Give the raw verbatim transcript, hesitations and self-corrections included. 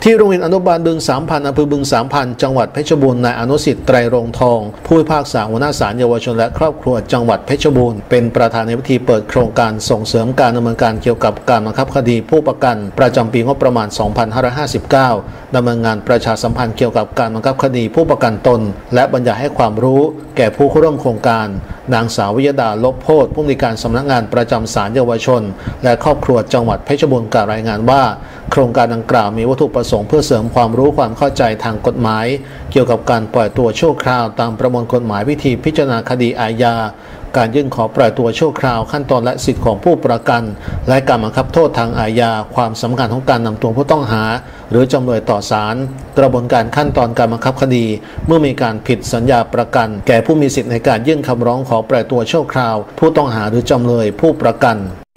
ที่โรงเรียนอนุบาลบึงสามพันอำเภอบึงสามพันจังหวัดเพชรบูรณ์นายอนุสิทธิ์ไตรรงทองผู้พิพากษาหัวหน้าศาลเยาวชนและครอบครัวจังหวัดเพชรบูรณ์เป็นประธานในพิธีเปิดโครงการส่งเสริมการดำเนินการเกี่ยวกับการบังคับคดีผู้ประกันประจำปีงบประมาณ สองพันห้าร้อยห้าสิบเก้า ดำเนินงานประชาสัมพันธ์เกี่ยวกับการบังคับคดีผู้ประกันตนและบรรยายให้ความรู้แก่ผู้เข้าร่วมโครงการนางสาววิยดาลบโพธิ์ผู้อำนวยการสำนักงานประจำศาลเยาวชนและครอบครัวจังหวัดเพชรบูรณ์กล่าวรายงานว่าโครงการดังกล่าวมีวัตถุประสงค์เพื่อเสริมความรู้ความเข้าใจทางกฎหมายเกี่ยวกับการปล่อยตัวชั่วคราวตามประมวลกฎหมายวิธีพิจารณาคดีอาญาการยื่นขอปล่อยตัวชั่วคราวขั้นตอนและสิทธิของผู้ประกันและการบังคับโทษทางอาญาความสำคัญของการนำตัวผู้ต้องหาหรือจำเลยต่อศาลกระบวนการขั้นตอนการบังคับคดีเมื่อมีการผิดสัญญาประกันแก่ผู้มีสิทธิในการยื่นคำร้องขอปล่อยตัวชั่วคราวผู้ต้องหาหรือจำเลยผู้ประกัน